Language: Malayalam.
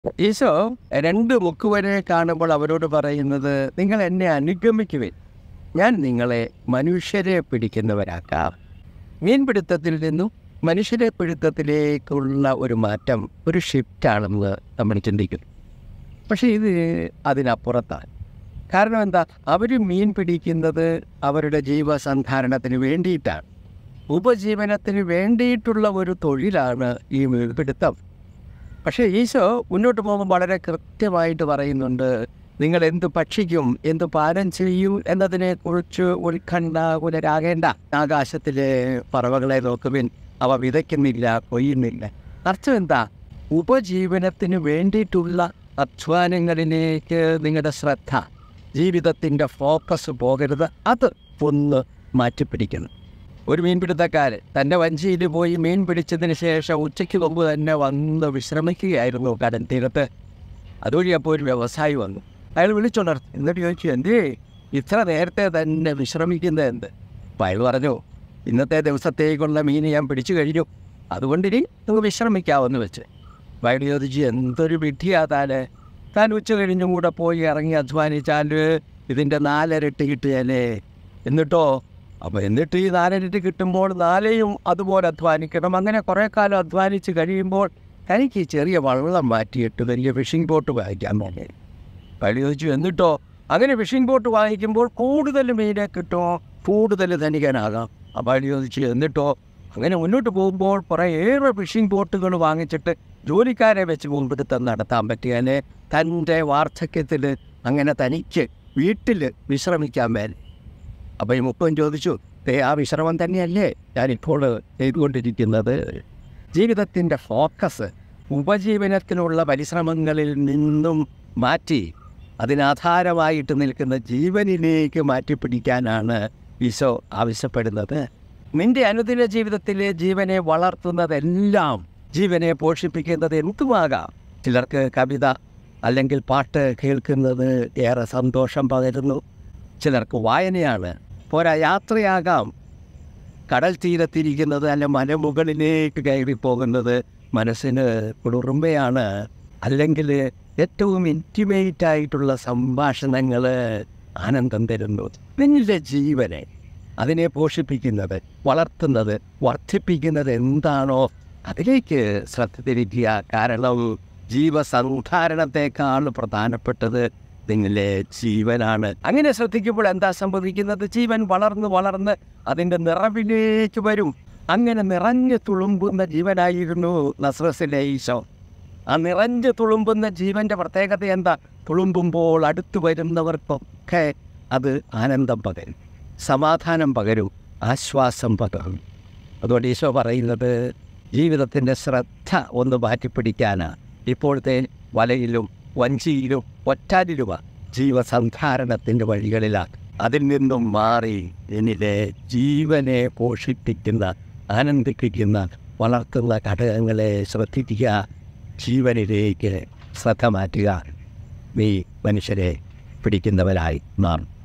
ഈശോ രണ്ട് മുക്കുവരെ കാണുമ്പോൾ അവരോട് പറയുന്നത്, നിങ്ങൾ എന്നെ അനുഗമിക്കുവിൻ, ഞാൻ നിങ്ങളെ മനുഷ്യരെ പിടിക്കുന്നവരാക്കാം. മീൻപിടുത്തത്തിൽ നിന്നും മനുഷ്യരെ പിടുത്തത്തിലേക്കുള്ള ഒരു മാറ്റം, ഒരു ഷിഫ്റ്റാണെന്ന് നമ്മൾ ചിന്തിക്കുന്നു. പക്ഷേ ഇത് അതിനപ്പുറത്താണ്. കാരണം എന്താ? അവർ മീൻ പിടിക്കുന്നത് അവരുടെ ജീവസന്ധാരണത്തിന് വേണ്ടിയിട്ടാണ്. ഉപജീവനത്തിന് വേണ്ടിയിട്ടുള്ള ഒരു തൊഴിലാണ് ഈ മീൻപിടുത്തം. പക്ഷേ ഈശോ മുന്നോട്ട് പോകുമ്പോൾ വളരെ കൃത്യമായിട്ട് പറയുന്നുണ്ട്, നിങ്ങൾ എന്ത് ഭക്ഷിക്കും, എന്ത് പാനം ചെയ്യും എന്നതിനെക്കുറിച്ച് ഉത്കണ്ഠാകുലരാകേണ്ട. ആകാശത്തിലെ പറവകളെ നോക്കുവിൻ, അവ വിതയ്ക്കുന്നില്ല, കൊയ്യുന്നില്ല. അർത്ഥം എന്താ? ഉപജീവനത്തിന് വേണ്ടിയിട്ടുള്ള അധ്വാനങ്ങളിലേക്ക് നിങ്ങളുടെ ശ്രദ്ധ, ജീവിതത്തിൻ്റെ ഫോക്കസ് പോകരുത്. അത് ഒന്ന് മാറ്റിപ്പിടിക്കണം. ഒരു മീൻപിടുത്തക്കാരൻ തൻ്റെ വഞ്ചിയിൽ പോയി മീൻ പിടിച്ചതിന് ശേഷം ഉച്ചയ്ക്ക് മുമ്പ് തന്നെ വന്ന് വിശ്രമിക്കുകയായിരുന്നു കടൽ തീരത്ത്. അതുവഴി അപ്പോൾ ഒരു വ്യവസായി വന്നു. അയാൾ വിളിച്ചുണർത്തി. എന്നിട്ട് ചോദിച്ചു, എന്തേ ഇത്ര നേരത്തെ തന്നെ വിശ്രമിക്കുന്നത് എന്ത്? അപ്പോൾ അയാൾ പറഞ്ഞു, ഇന്നത്തെ ദിവസത്തേക്കുള്ള മീൻ ഞാൻ പിടിച്ചു കഴിഞ്ഞു, അതുകൊണ്ടിനി നമുക്ക് വിശ്രമിക്കാമെന്ന് വെച്ച്. അപ്പോൾ അയാൾ ചോദിച്ചു, എന്തൊരു വിഡ്ഢിയാ താൻ ഉച്ച കഴിഞ്ഞും കൂടെ പോയി ഇറങ്ങി അധ്വാനിച്ചാൽ ഇതിൻ്റെ 4 ഇരട്ടി കിട്ടുകയല്ലേ? എന്നിട്ടോ? അപ്പോൾ എന്നിട്ട് ഈ 4 ഇരട്ടി കിട്ടുമ്പോൾ 4യും അതുപോലെ അധ്വാനിക്കണം. അങ്ങനെ കുറേ കാലം അധ്വാനിച്ച് കഴിയുമ്പോൾ തനിക്ക് ഈ ചെറിയ വള്ളം മാറ്റിയിട്ട് വലിയ ഫിഷിംഗ് ബോട്ട് വാങ്ങിക്കാൻ തോന്നി. പള്ളി ചോദിച്ചു, എന്നിട്ടോ? അങ്ങനെ ഫിഷിംഗ് ബോട്ട് വാങ്ങിക്കുമ്പോൾ കൂടുതൽ മീനെ കിട്ടുമോ, കൂടുതൽ ധനികനാകാം. അപ്പോൾ പള്ളി ചോദിച്ചു, എന്നിട്ടോ? അങ്ങനെ മുന്നോട്ട് പോകുമ്പോൾ കുറേയേറെ ഫിഷിംഗ് ബോട്ടുകൾ വാങ്ങിച്ചിട്ട് ജോലിക്കാരെ വെച്ച് മീൻപിടുത്തം നടത്താൻ പറ്റിയാലേ തൻ്റെ വാർദ്ധക്യത്തിൽ അങ്ങനെ തനിക്ക് വീട്ടിൽ വിശ്രമിക്കാൻ മേലെ. അപ്പോൾ ഈ മുപ്പൻ ചോദിച്ചു, ആ വിശ്രമം തന്നെയല്ലേ ഞാനിപ്പോൾ ചെയ്തുകൊണ്ടിരിക്കുന്നത്? ജീവിതത്തിൻ്റെ ഫോക്കസ് ഉപജീവനത്തിനുള്ള പരിശ്രമങ്ങളിൽ നിന്നും മാറ്റി അതിനാധാരമായിട്ട് നിൽക്കുന്ന ജീവനിലേക്ക് മാറ്റിപ്പിടിക്കാനാണ് ഈശോ ആവശ്യപ്പെടുന്നത്. നിൻ്റെ അനുദിന ജീവിതത്തിലെ ജീവനെ വളർത്തുന്നതെല്ലാം, ജീവനെ പോഷിപ്പിക്കുന്നത് എന്തുമാകാം. ചിലർക്ക് കവിത അല്ലെങ്കിൽ പാട്ട് കേൾക്കുന്നത് ഏറെ സന്തോഷം പകരുന്നു. ചിലർക്ക് വായനയാണ്. പോരാ, യാത്രയാകാം. കടൽ തീരത്തിരിക്കുന്നത് അല്ല മലമുകളിലേക്ക് കയറിപ്പോകുന്നത് മനസ്സിന് കുളിർമയാണ്. അല്ലെങ്കിൽ ഏറ്റവും ഇൻറ്റിമേറ്റായിട്ടുള്ള സംഭാഷണങ്ങൾ ആനന്ദം തരുന്നു. നിങ്ങളുടെ ജീവനെ, അതിനെ പോഷിപ്പിക്കുന്നത്, വളർത്തുന്നത്, വർദ്ധിപ്പിക്കുന്നത് എന്താണോ അതിലേക്ക് ശ്രദ്ധ തിരിക്കുക. കാരണം ജീവസന്ധാരണത്തെക്കാൾ പ്രധാനപ്പെട്ടത് നിങ്ങളുടെ ജീവനാണ്. അങ്ങനെ ശ്രദ്ധിക്കുമ്പോൾ എന്താ സംഭവിക്കുന്നത്? ജീവൻ വളർന്ന് വളർന്ന് അതിൻ്റെ നിറവിലേക്ക് വരും. അങ്ങനെ നിറഞ്ഞു തുളുമ്പുന്ന ജീവനായിരുന്നു നസ്രത്തിലെ ഈശോ. ആ നിറഞ്ഞു തുളുമ്പുന്ന ജീവൻ്റെ പ്രത്യേകത എന്താ? തുളുമ്പുമ്പോൾ അടുത്തു വരുന്നവർക്കൊക്കെ അത് ആനന്ദം പകരും, സമാധാനം പകരും, ആശ്വാസം പകരും. അതുകൊണ്ട് ഈശോ പറയുന്നത്, ജീവിതത്തിൻ്റെ ശ്രദ്ധ ഒന്ന് മാറ്റിപ്പിടിക്കാനാണ്. ഇപ്പോഴത്തെ വലയിലും വഞ്ചിയിലും ഒറ്റാലിലുമാണ് ജീവസന്ധാരണത്തിൻ്റെ വഴികളിലാണ്. അതിൽ നിന്നും മാറി എന്നിലെ ജീവനെ പോഷിപ്പിക്കുന്ന, ആനന്ദിപ്പിക്കുന്ന, വളർത്തുന്ന ഘടകങ്ങളെ ശ്രദ്ധിക്കുക. ജീവനിലേക്ക് ശ്രദ്ധ മാറ്റുക. നീ മനുഷ്യരെ പിടിക്കുന്നവരായി മാറും.